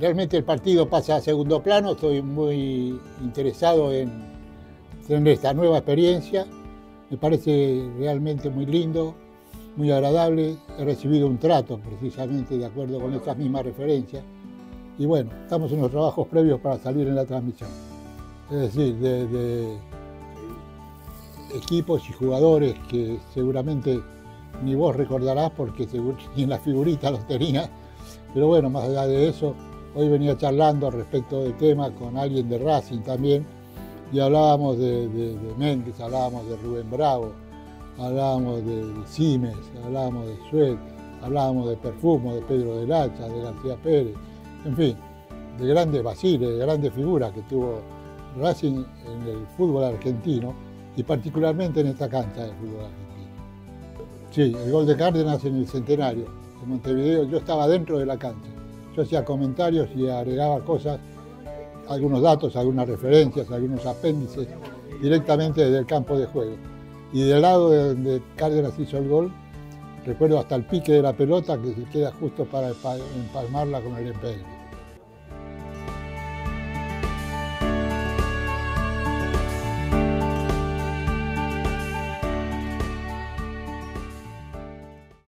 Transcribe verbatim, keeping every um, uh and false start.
realmente el partido pasa a segundo plano, estoy muy interesado en tener esta nueva experiencia, me parece realmente muy lindo, muy agradable, he recibido un trato precisamente de acuerdo con estas mismas referencias y bueno, estamos en los trabajos previos para salir en la transmisión, es decir, de, de equipos y jugadores que seguramente ni vos recordarás porque ni en la figurita los tenía, pero bueno, más allá de eso, hoy venía charlando respecto del tema con alguien de Racing también y hablábamos de, de, de Méndez, hablábamos de Rubén Bravo, hablábamos de, de Simes, hablábamos de Suet, hablábamos de Perfumo, de Pedro del Hacha, de García Pérez, en fin, de grandes Basiles, de grandes figuras que tuvo Racing en el fútbol argentino y particularmente en esta cancha del fútbol argentino. Sí, el gol de Cárdenas en el Centenario, en Montevideo, yo estaba dentro de la cancha. Yo hacía comentarios y agregaba cosas, algunos datos, algunas referencias, algunos apéndices, directamente desde el campo de juego. Y del lado de donde Cárdenas hizo el gol, recuerdo hasta el pique de la pelota que se queda justo para empalmarla con el empeine.